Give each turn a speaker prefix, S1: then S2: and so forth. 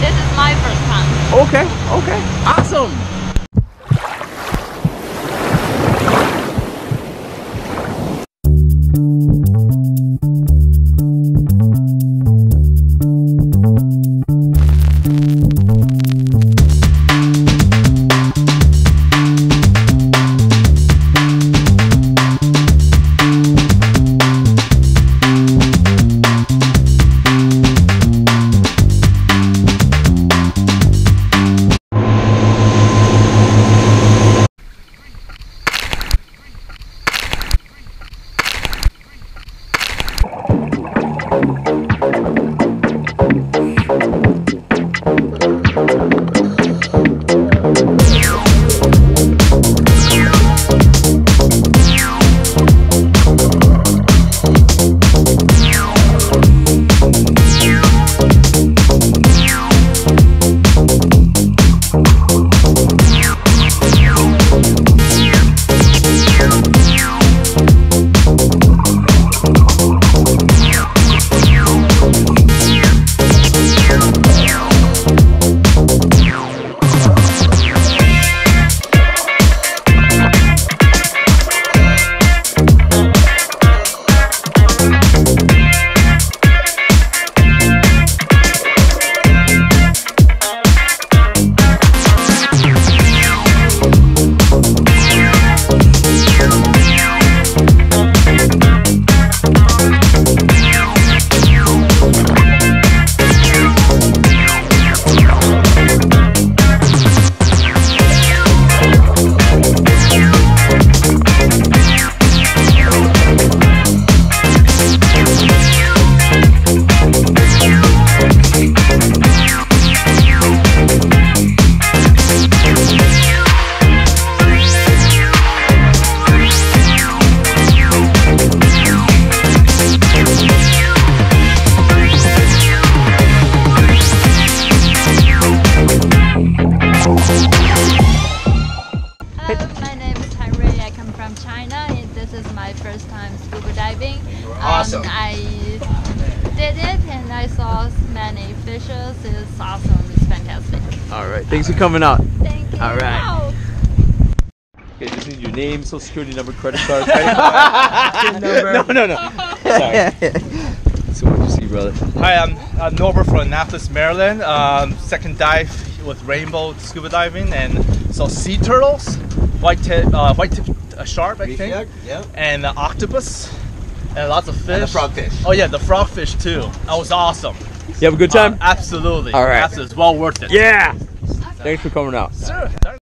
S1: This is my first time.
S2: Okay, okay, awesome.
S1: My first time scuba diving.
S2: Awesome.
S1: I did it and I saw many fishes. It's awesome. It's fantastic.
S2: All right. Thanks for coming out.
S1: Thank you.
S2: All right.
S1: Wow.
S2: Okay, just need your name, social security number, credit card, number. No. Sorry. So what did you see, brother?
S3: Hi, I'm Norbert from Annapolis, Maryland. Second dive with Rainbow Scuba Diving, and saw sea turtles, white tip shark, I think,
S2: yeah.
S3: and octopus, and lots of fish.
S2: And the frogfish.
S3: Oh yeah, the frogfish too. That was awesome.
S2: You have a good time?
S3: Absolutely.
S2: All right.
S3: Absolutely. It's well worth it.
S2: Yeah. Thanks for coming out.
S3: Sure.